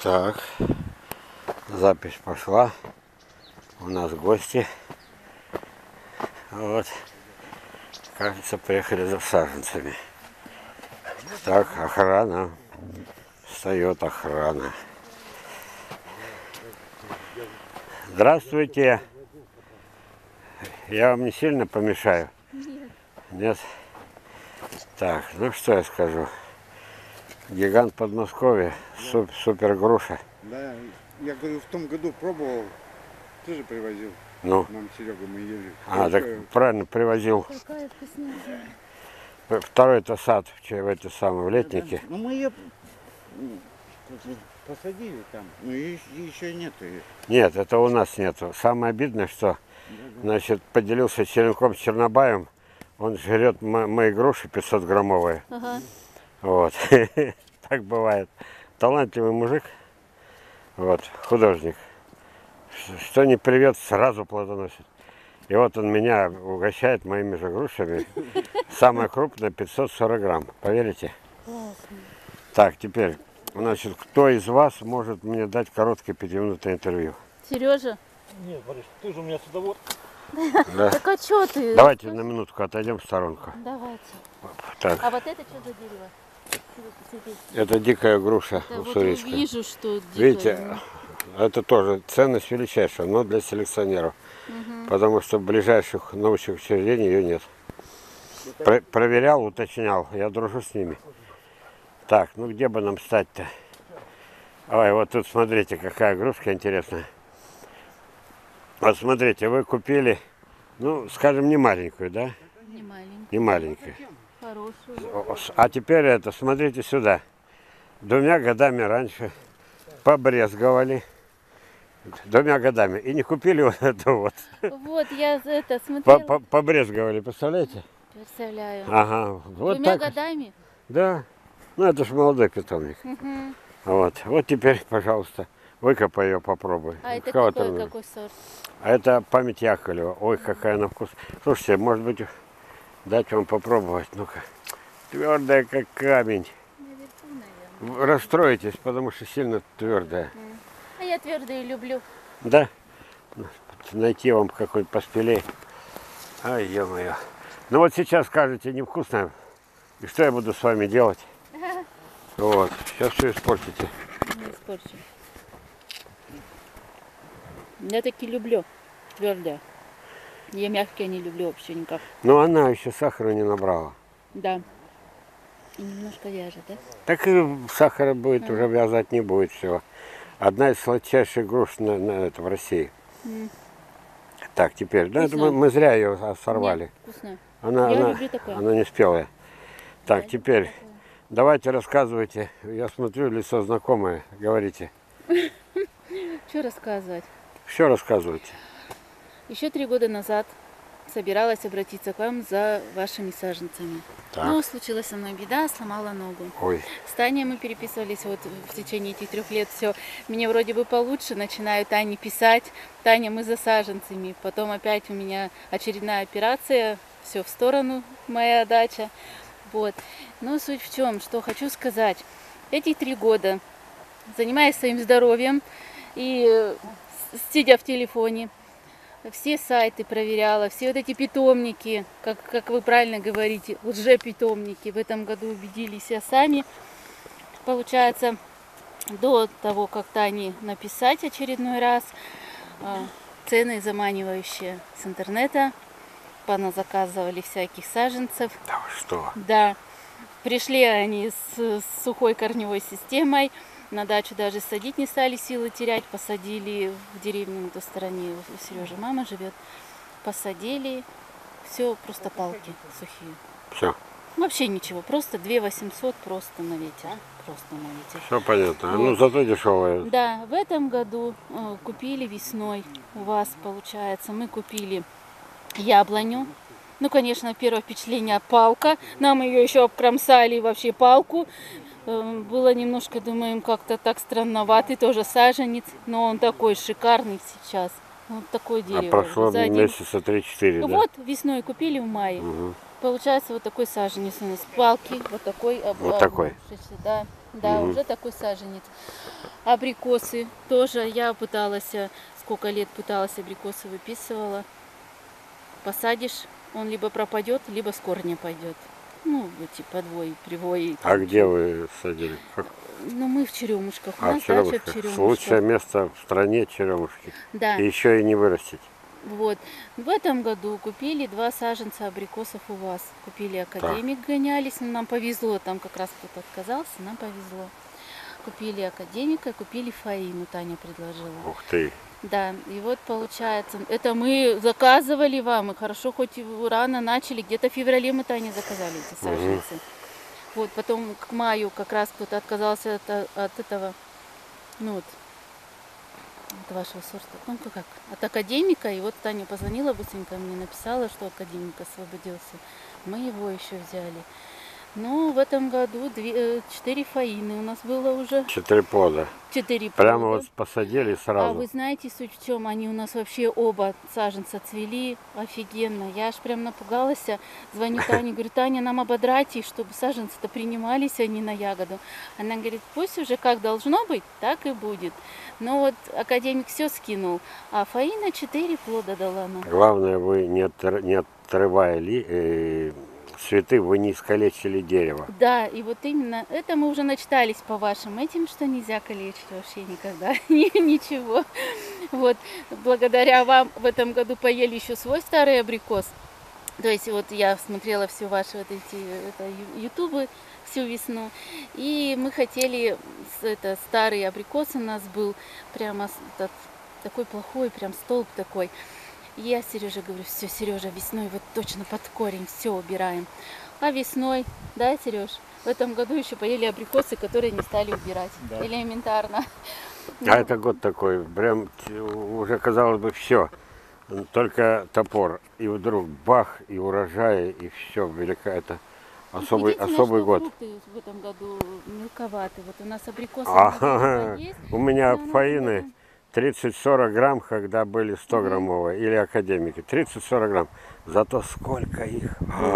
Так, запись пошла. У нас гости. Вот. Кажется, приехали за саженцами. Так, охрана. Встает охрана. Здравствуйте. Я вам не сильно помешаю? Нет. Нет? Так, ну что я скажу. Гигант Подмосковья, супер груша. Да, я говорю, в том году пробовал, ты же привозил. Ну. Нам Серега мы ели. Так правильно, привозил. Какая вкуснятина. Второй-то сад в это самое, в летнике. Ну мы ее посадили там, но еще нету ее. Нет, это у нас нету. Самое обидное, что, значит, поделился черенком с Чернобаем. Он жрет мои груши 500-граммовые. Ага. Вот. Так бывает. Талантливый мужик. Вот, художник. Что не привет, сразу плодоносит. И вот он меня угощает моими же грушами. Самая крупная 540 грамм. Поверите? Классно. Так, теперь, значит, кто из вас может мне дать короткое 5-минутное интервью? Сережа? Нет, Борис, ты же у меня садовод. Да. Так а что ты? Давайте на минутку отойдем в сторонку. Давайте. Так, А вот это что за дерево? это дикая груша Да, вот уссурийская. вижу, что дикое. Видите, это тоже ценность величайшая, но для селекционеров. Потому что в ближайших научных учреждениях ее нет. Проверял, уточнял, я дружу с ними. Так, ну где бы нам стать-то? Ой, вот тут смотрите, какая грушка интересная. Вот смотрите, вы купили, ну, скажем, не маленькую, да? Не маленькая. Не маленькую. Хорошую. А теперь это, смотрите сюда. 2 годами раньше побрезговали. 2 годами. И не купили вот это вот. Вот я это смотрела. Побрезговали, представляете? Представляю. Ага. Вот 2 так. годами? Да. Ну это же молодой питомник. Угу. Вот теперь, пожалуйста, выкопай ее, попробуй. А это Кого-то какой сорт? А это память Яковлева. Ой, какая на вкус. Слушайте, может быть, дать вам попробовать. Ну-ка. Твердая, как камень. Наверху, наверное. Расстроитесь, потому что сильно твердая. А я твердые люблю. Да? Найти вам какой-то поспелей. Ай, ё-моё. Ну вот сейчас скажете, невкусно. И что я буду с вами делать? Вот. Сейчас все испортите. Не испорчу. Я таки люблю твердые. Я мягкие не люблю вообще никак. Но она еще сахара не набрала. Да. И немножко вяжет, да? Так и сахара будет, уже вязать не будет всего. Одна из сладчайших груш в России. Так, теперь. Да, это мы зря ее сорвали. Нет, вкусно. Она люблю такое. она не спелая. Так, теперь давайте рассказывайте. Я смотрю, лицо знакомое. Говорите. Что рассказывать? Все рассказывайте. Еще 3 года назад собиралась обратиться к вам за вашими саженцами. Так. Но случилась со мной беда, сломала ногу. Ой. С Таней мы переписывались вот в течение этих 3 лет. Все, мне вроде бы получше, начинаю Тане писать. Таня, мы за саженцами. Потом опять у меня очередная операция, все в сторону, моя дача. Вот. Но суть в чем, что хочу сказать. Эти 3 года, занимаясь своим здоровьем и сидя в телефоне, все сайты проверяла, все вот эти питомники, как вы правильно говорите, лжепитомники, в этом году убедились и сами. Получается, до того, как Тане написать очередной раз, цены заманивающие с интернета, поназаказывали всяких саженцев. Да вы что? Да, пришли они с сухой корневой системой. На дачу даже садить не стали, силы терять. Посадили в деревне на той стороне, у Сережи мама живет. Посадили, все, просто палки сухие. Все. Вообще ничего, просто 2 800 просто на ветер. Просто на ветер. Все понятно. Вот. Ну зато дешевая. Да, в этом году купили весной у вас, получается, мы купили яблоню. Ну, конечно, первое впечатление палка. Нам ее еще обкромсали вообще палку. Было немножко, думаем, как-то так странноватый, тоже саженец, но он такой шикарный сейчас. Вот такое дерево. А прошло За месяца 3-4, да? Вот весной купили в мае. Угу. Получается вот такой саженец у нас. Палки, вот такой. Вот такой. Да, уже такой саженец. Абрикосы тоже я пыталась, сколько лет пыталась, абрикосы выписывала. Посадишь, он либо пропадет, либо с корня пойдет. Ну, эти подвой, привой. А где вы садили? Ну, мы в Черемушках. У А, нас в дача в Черемушках. Черемушках. Лучшее место в стране Черемушки. Да. И еще и не вырастить. Вот. В этом году купили 2 саженца абрикосов у вас. Купили академик, гонялись, но нам повезло, там как раз кто-то отказался, нам повезло. Купили академика, купили фаину, Таня предложила. Ух ты. Да, и вот получается, это мы заказывали вам, и хорошо, хоть и рано начали, где-то в феврале мы, Таня, заказали эти саженцы. Вот, потом к маю как раз кто-то отказался от этого, ну вот, от вашего сорта, ну как, от академика, и вот Таня позвонила быстренько мне, написала, что академик освободился, мы его еще взяли. Но в этом году 4 фаины у нас было уже. 4 плода. 4 плода. Прямо вот посадили сразу. А вы знаете, суть в чем? Они у нас вообще оба саженца цвели офигенно. Я аж прям напугалась. Звоню Тане, говорю, Таня, нам ободрать их, чтобы саженцы-то принимались они на ягоду. Она говорит, пусть уже как должно быть, так и будет. Но вот академик все скинул, а фаина 4 плода дала нам. Главное, вы не отрывая цветы, вы не искалечили дерево. Да, и вот именно это мы уже начитались по вашим этим, что нельзя калечить вообще никогда, ничего. Вот, благодаря вам в этом году поели еще свой старый абрикос. То есть вот я смотрела все ваши вот эти ютубы всю весну, и мы хотели, это старый абрикос у нас был, прямо такой плохой, прям столб такой. Я Сереже говорю, все, Сережа, весной вот точно под корень все убираем. А весной, да, Сереж, в этом году еще поели абрикосы, которые не стали убирать. Да. Элементарно. А это год такой, прям уже казалось бы все, только топор. И вдруг бах, и урожай, и все, велика это. Особый год. Фрукты в этом году мелковаты. Вот у нас абрикосы есть. У меня фаины 30-40 грамм, когда были 100-граммовые, или академики. 30-40 грамм. Зато сколько их.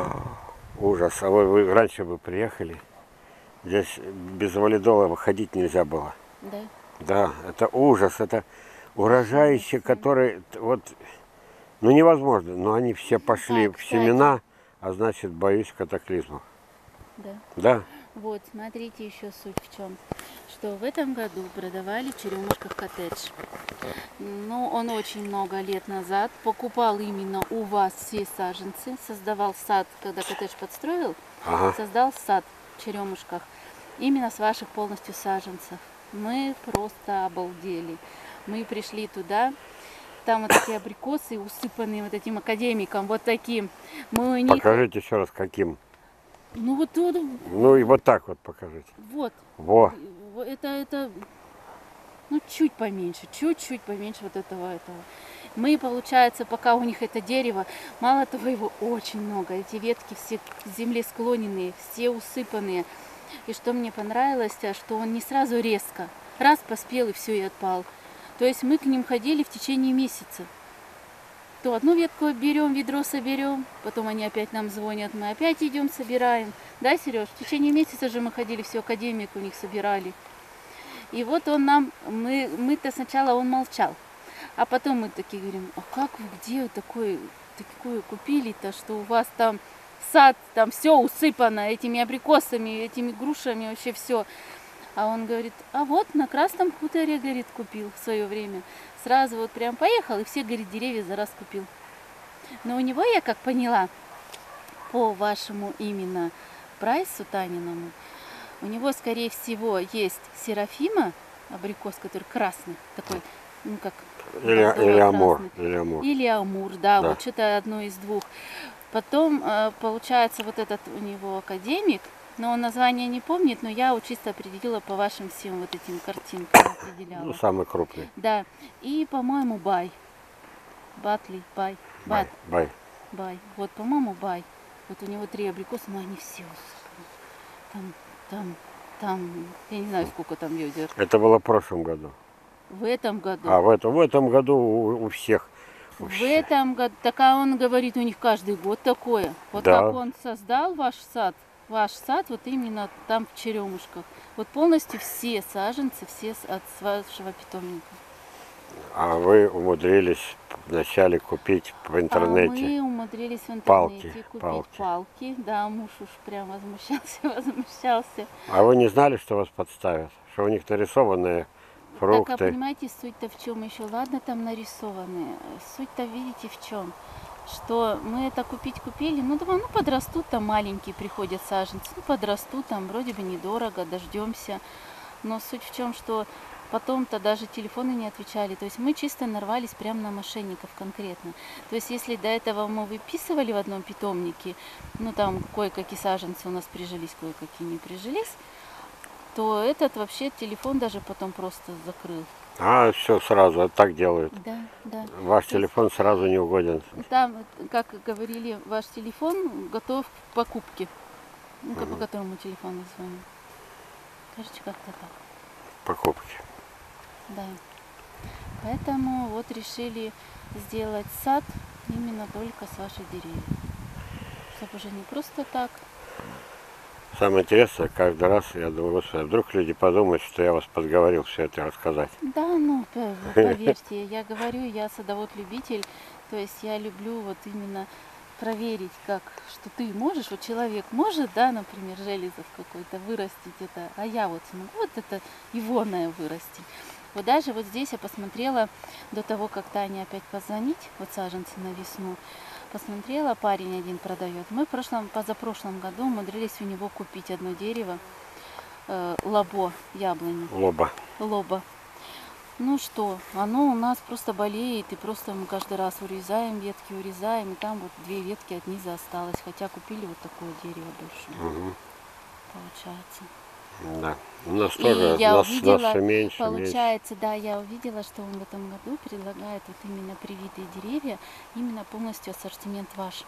Ужас. А вы раньше бы приехали. Здесь без валидола выходить нельзя было. Да? Да, это ужас. Это урожаище, которые вот, ну невозможно. Но они все пошли в семена, а значит, боюсь катаклизмов. Да. Да. Вот, смотрите еще суть в чем. Что в этом году продавали в Черемушках коттедж. Ну, он очень много лет назад покупал именно у вас все саженцы, создавал сад, когда коттедж подстроил, создал сад в Черемушках, именно с ваших полностью саженцев. Мы просто обалдели. Мы пришли туда, там вот такие абрикосы, усыпанные вот этим академиком, вот таким. Мы у них... Покажите еще раз, каким. Ну вот тут. Ну и вот так вот покажите. Вот. Во. Это, ну чуть поменьше вот этого. Мы, получается, пока у них это дерево, мало того, его очень много. Эти ветки все к земле склоненные, все усыпанные. И что мне понравилось, что он не сразу резко, раз поспел и все, и отпал. То есть мы к ним ходили в течение месяца. То одну ветку берем, ведро соберем, потом они опять нам звонят, мы опять идем, собираем. Да, Сереж? В течение месяца же мы ходили, все, академик у них собирали. И вот он нам, мы-то сначала он молчал, а потом мы такие говорим, а как вы, где вы такое купили-то, что у вас там сад, там все усыпано этими абрикосами, этими грушами, вообще все. А он говорит, а вот на Красном хуторе, говорит, купил в свое время. Сразу вот прям поехал и все, говорит, деревья за раз купил. Но у него, я как поняла, по вашему именно прайсу Таниному, у него, скорее всего, есть Серафима, абрикос, который красный, такой, ну как... Или Амур. Или Амур, да, вот что-то одно из двух. Потом, получается, вот этот у него академик, но он название не помнит, но я вот чисто определила по вашим всем вот этим картинкам. Определяла. Ну, самый крупный. Да. И, по-моему, Бай. Батли, Бай. Бай. Вот, по-моему, Бай. Вот у него 3 абрикоса, но они все там, я не знаю, сколько там ведер. Это было в прошлом году. В этом году. А в этом году у всех. В этом году, так он говорит, у них каждый год такое. Вот да. как он создал ваш сад, ваш сад вот именно там в Черемушках. Вот полностью все саженцы, все от вашего питомника. А вы умудрились вначале купить в интернете. А мы умудрились в интернете Палки, купить палки. палки. Да, муж уж прям возмущался. А вы не знали, что вас подставят? Что у них нарисованные Так, а фрукты? понимаете, суть-то в чем еще? Ладно, там нарисованные. Суть-то видите в чем? Что мы это купили, ну думаю, ну подрастут там маленькие, приходят саженцы, ну подрастут там, вроде бы недорого, дождемся. Но суть в чем, что потом-то даже телефоны не отвечали. То есть мы чисто нарвались прямо на мошенников конкретно. То есть если до этого мы выписывали в одном питомнике, ну там кое-какие саженцы у нас прижились, кое-какие не прижились, то этот вообще телефон даже потом просто закрыл. А, все сразу, вот так делают. Да, да. Ваш телефон сразу не угоден. Там, как говорили, ваш телефон готов к покупке. Ну, по которому телефону звоним. Кажется, как-то так. Покупки. Да. Поэтому вот решили сделать сад именно только с вашей деревьев. Чтобы уже не просто так. Самое интересное, каждый раз я думаю, господи, вдруг люди подумают, что я вас подговорил все это рассказать. Да, ну, поверьте, я говорю, я садовод-любитель, то есть я люблю вот именно проверить, как, что ты можешь, вот человек может, да, например, железов какой-то вырастить это, а я вот смогу вот это ивонное вырастить. Вот даже вот здесь я посмотрела, до того, как Тане опять позвонить, вот саженцы на весну, посмотрела, парень один продает. Мы в позапрошлом году умудрились у него купить одно дерево, лобо, яблоню, Лоба. Ну что, оно у нас просто болеет, и просто мы каждый раз урезаем, и там вот 2 ветки от низа осталось, хотя купили вот такое дерево большое, Мгм. получается. Да. У нас И тоже, я нас увидела, все меньше, меньше. получается, да, я увидела, что он в этом году предлагает вот именно привитые деревья, именно полностью ассортимент ваш.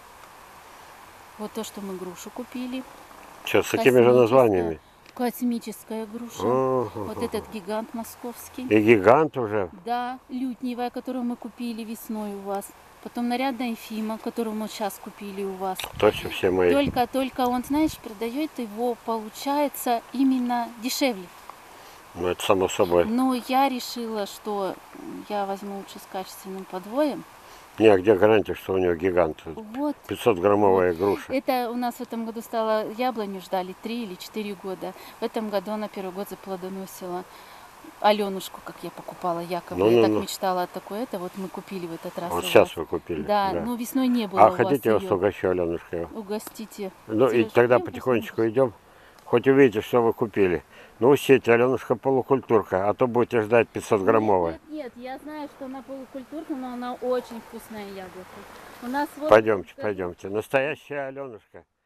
Вот то, что мы грушу купили, Что, с такими же названиями? космическая груша, Ого. вот этот гигант московский. И гигант уже. Да, лютневая, которую мы купили весной у вас. Потом нарядная Ефима, которую мы сейчас купили у вас. Точно все мои. Только он, знаешь, продает его, получается, именно дешевле. Ну, это само собой. Но я решила, что я возьму лучше с качественным подвоем. Не, а где гарантия, что у него гигант? Вот. 500-граммовая груша. Это у нас в этом году стало, яблоню ждали 3 или 4 года. В этом году она первый год заплодоносила. Аленушку, как я покупала якобы. Я так мечтала от такой. Это вот мы купили в этот раз. Вот у сейчас вас. вы купили. Да, но весной не было А у хотите, я вас вас её. угощу, Аленушка? Угостите. Ну и тогда потихонечку идем. Хоть увидите, что вы купили. Ну, учтите, Аленушка полукультурка, а то будете ждать 500-граммовая. Нет, я знаю, что она полукультурка, но она очень вкусная яблоко. У нас вот, Пойдемте. Настоящая Аленушка.